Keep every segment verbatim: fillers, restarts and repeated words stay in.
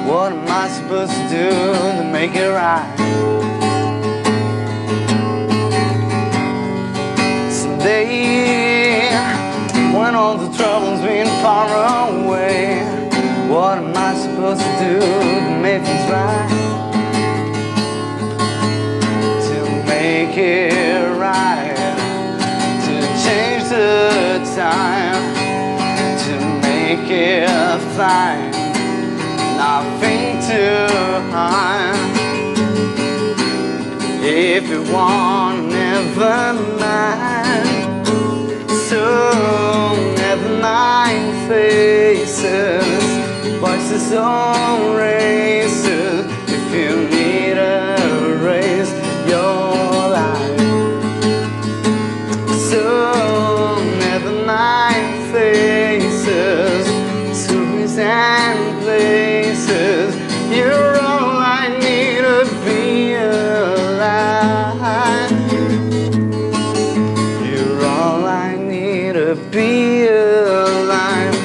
What am I supposed to do to make it right? Someday, when all the trouble's been far away, what am I supposed to do to make things right? To make it right, to change the time, to make it fine. Nothing to hide. If you want, never mind. So never mind faces, voices on races. If you need a raise your life, so never mind faces, stories and places. You're all I need to be alive. You're all I need to be alive.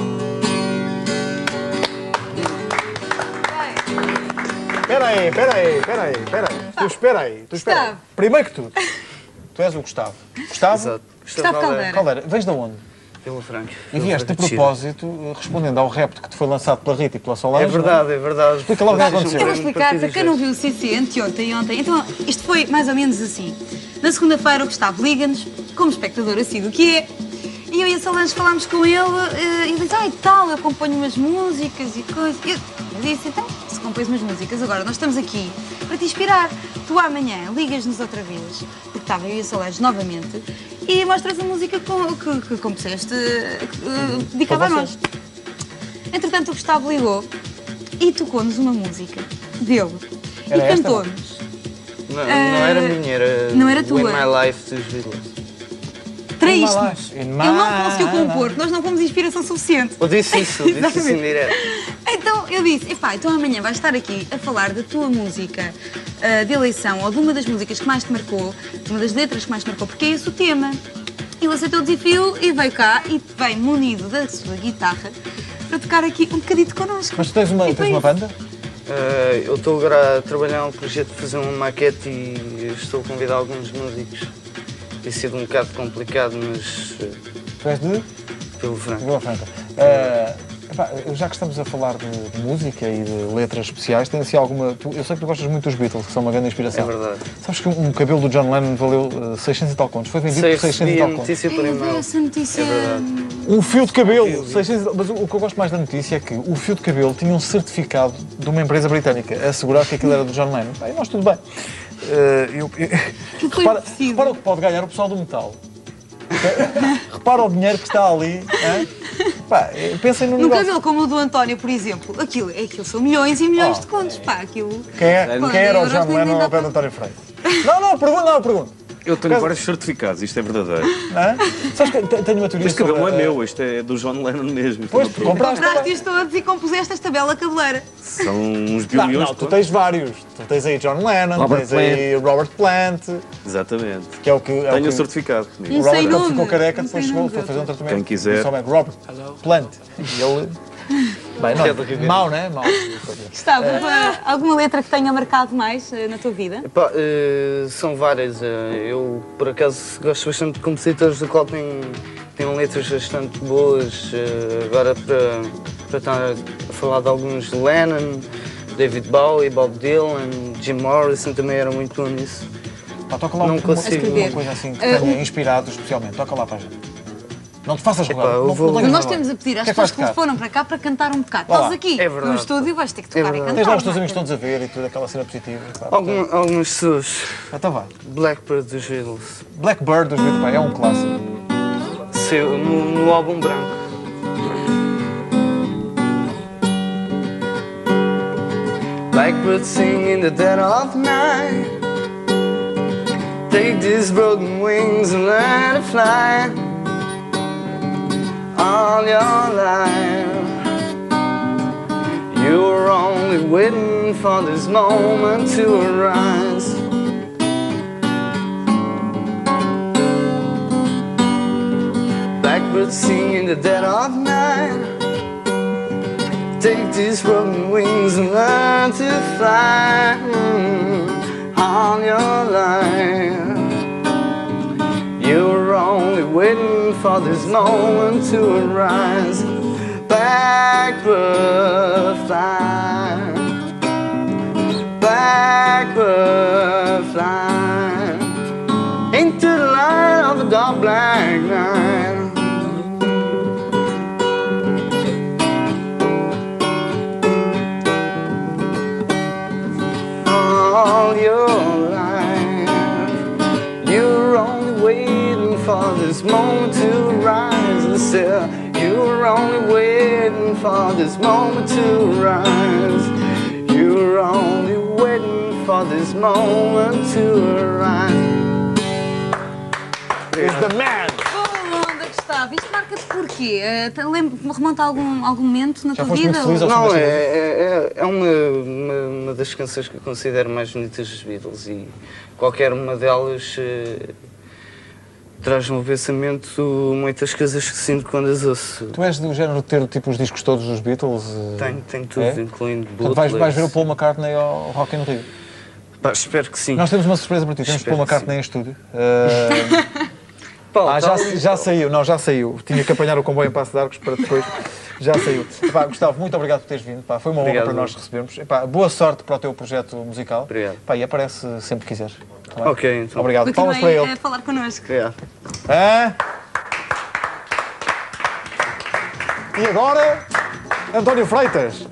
Espera aí, espera aí, espera aí, espera aí. Tu espera aí, tu espera aí. Primeiro que tudo, tu és o Gustavo. Gustavo? Exato. Gustavo Caldeira. Caldeira, vens de onde? Vila Franca. E vieste de propósito, respondendo ao repto que te foi lançado pela Rita e pela Solange. É verdade, é verdade. Explica lá o que aconteceu. Eu vou explicar, para quem não viu o C C anteontem e ontem, então isto foi mais ou menos assim. Na segunda-feira o Gustavo liga-nos, como espectador assíduo que é, e eu e a Solange falámos com ele e ele disse, ah, e tal, eu acompanho umas músicas e coisas. Eu, eu disse, então, se compões umas músicas, agora nós estamos aqui para te inspirar. Tu amanhã ligas-nos outra vez, porque estava eu e a Solange novamente, e mostras a música com, que, que compuseste, uh, dedicada a nós. Entretanto, o Gustavo ligou e tocou-nos uma música dele. Era e esta, cantou-nos. Não, não era minha, era Não era In tua. My Life dos Beatles. Traíste-nos. In Ele my não conseguiu compor, life. nós não fomos inspiração suficiente. Eu disse isso, eu disse isso em direto. Então eu disse, epá, então amanhã vais estar aqui a falar da tua música uh, de eleição, ou de uma das músicas que mais te marcou, de uma das letras que mais te marcou, porque é esse o tema. Ele aceitou o desafio e veio cá e veio munido da sua guitarra para tocar aqui um bocadito connosco. Mas tu tens uma, E tens foi uma isso. banda? Uh, eu estou agora a trabalhar num projeto de fazer uma maquete e estou a convidar alguns músicos. Tem sido um bocado complicado, mas uh, Tu és de? pelo Franco. Vila Franca. Uh, epá, já que estamos a falar de, de música e de letras especiais, tem assim alguma... Tu, eu sei que tu gostas muito dos Beatles, que são uma grande inspiração. É verdade. Sabes que um, um cabelo do John Lennon valeu uh, seiscentos e tal contos? Foi vendido Sei, por seiscentos e recebi a tal contos. notícia por Eu vi e-mail. essa notícia. É verdade. Um fio de cabelo! seiscentos e tal. Mas o, o que eu gosto mais da notícia é que o fio de cabelo tinha um certificado de uma empresa britânica a assegurar que aquilo era do John Lennon. Bem, nós tudo bem. Uh, eu, eu, Que foi repara, oferecido. repara o que pode ganhar o pessoal do metal. Repara o dinheiro que está ali. Hein? Pá, pensem no Num negócio. cabelo como o do António, por exemplo, aquilo, aquilo são milhões e milhões Oh, de contos, pá, aquilo... Quem, é, Quando quem era o euros John nem Lennon dá ao pé para- do António Freire? Não, não, pergunta, não, pergunta. Eu tenho Caso- vários certificados, isto é verdadeiro. Não é? Sabes que te- tenho uma teoria Este cabelo não é sobre, meu, este é do John Lennon mesmo. isto Pois, é tu uma prova. compraste. Compraste-os todos e compuseste esta bela cabeleira. São uns Não, bilhões não, de tu contos. tens vários. Tu tens aí John Lennon, Robert tens aí Robert Plant, Exatamente. que é o que... É Tenho o o que... certificado comigo. Não O Robert sei quando nome. ficou careca, Não sei depois chegou, nome foi fazer um tratamento. Quem quiser. Somente Robert Plant. E ele... Bem, É de Ribeiro. não, mau, né? Mau. Gustavo, uma- alguma letra que tenha marcado mais eh, na tua vida? Epá, uh, são várias. Uh, eu, por acaso, gosto bastante de compositores do qual têm, têm letras bastante boas. Uh, agora, para, para estar a falar de alguns, Lennon, David Bowie, Bob Dylan, Jim Morrison também era muito bom nisso. Pá, toca lá Não uma, consigo. uma coisa assim que Uh, tenha inspirado especialmente. Toca lá para a gente. Não te faças Epá, rogar. eu Não, vou- não Mas tenhas nós vergonha. temos a pedir às O que é que vais pessoas que nos tocar? foram para cá para cantar um bocado. Vá lá. Estás aqui É verdade. no estúdio, vais ter que tocar e verdade. cantar. Tens lá os teus não é? amigos todos a ver e tudo, aquela cena positiva. Pá, Algum, algumas pessoas. Então vai. Blackbird dos Beatles. Blackbird dos Beatles, pá, é um clássico. Seu, no, no álbum branco. Blackbird sing in the dead of night. Take these broken wings and let it fly all your life. You were only waiting for this moment to arise. Blackbird sing in the dead of night. Take these broken wings and learn to fly on your life. You were only waiting for this moment to arise. Backward fly, backward fly, into the light of the dark black night. All your life, you're only waiting for this moment to rise. And still, you're only waiting for this moment to rise. You're only waiting for this moment to rise. Is the man! Boa onda, Gustavo. Isto marca-te porquê? Uh, te- lembra- remonta a algum, algum momento na Já tua foste vida? muito feliz ao Não, som é, desta é, é uma, uma, uma das canções que eu considero mais bonitas dos Beatles e qualquer uma delas eh, traz no pensamento muitas coisas que sinto quando as ouço. Tu és do género de ter tipo os discos todos dos Beatles? eh, Tenho, tenho tudo, É? incluindo Portanto, vais, vais ver o bootlegs. Paul McCartney ao Rock in Rio. Pá, espero que sim. Nós temos uma surpresa para ti. Temos Espero Paul que McCartney em estúdio. Eh, Pá, ah, já, tal- já saiu, não, já saiu. Tinha que apanhar o comboio em Passo de Arcos para depois. Já saiu. Pá, Gustavo, muito obrigado por teres vindo. Pá, foi uma honra Obrigado. para nós recebermos. Epá, boa sorte para o teu projeto musical. Obrigado. Pá, e aparece sempre que quiseres. Tá bem? Ok, então. Obrigado. Palmas para Continuem ele. a falar connosco. Obrigado. Hã? E agora, António Freitas.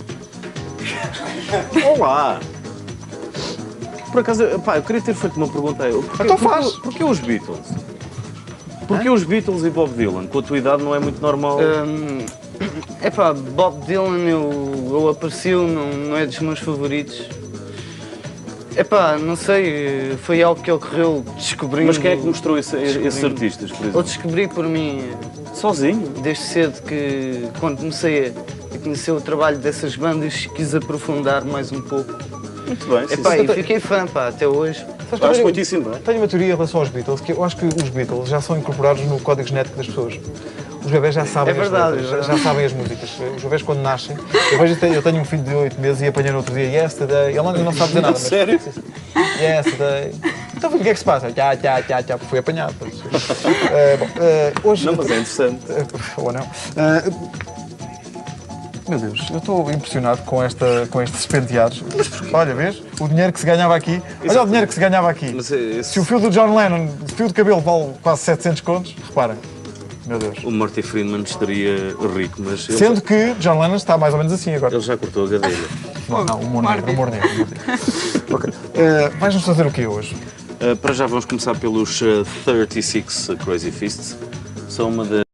Olá! Por acaso, pá, eu queria ter feito uma pergunta a ele. Porquê, Então faz. Porquê, porquê os Beatles? Porquê os Beatles e Bob Dylan? Com a tua idade não é muito normal. Hum, epá, Bob Dylan, eu, eu apareceu, não, não é dos meus favoritos. Epá, não sei, foi algo que ocorreu descobrindo. Mas quem é que mostrou esse- esses descobrindo. artistas, por Eu exemplo? descobri por mim, Sozinho? desde cedo, que quando comecei a conhecer o trabalho dessas bandas, quis aprofundar mais um pouco. Muito bem. sim, Epá, sim. e fiquei fã, pá, até hoje. Sabes que eu Acho tenho- muitíssimo bem. Tenho uma teoria em relação aos Beatles, que eu acho que os Beatles já são incorporados no código genético das pessoas. Os bebés já sabem É verdade, as letras, é já, verdade. já sabem as músicas. Os bebés quando nascem, eu vejo, eu tenho um filho de oito meses e apanhei no outro dia Yesterday, ele ainda não sabe dizer nada. Mas, Sério? Yesterday. Então o que é que se passa? Tchá, tchá, tchá, tchá, porque fui apanhado. Eh, bom, eh, hoje... Não, mas é interessante. Ou não. Eh, meu Deus, eu estou impressionado com, esta, com estes penteados. Olha, vês? O dinheiro que se ganhava aqui. Olha o dinheiro que se ganhava aqui. Mas é esse- Se o fio do John Lennon, o fio de cabelo vale quase setecentos contos, reparem. Meu Deus. O Marty Friedman estaria rico, mas ele, Sendo que John Lennon está mais ou menos assim agora. ele já cortou a gadelha. Não, não, humor negro, humor negro. humor negro. Ok. Eh, vais-nos fazer o quê hoje? Uh, para já vamos começar pelos uh, trinta e seis Crazy Fists. São uma das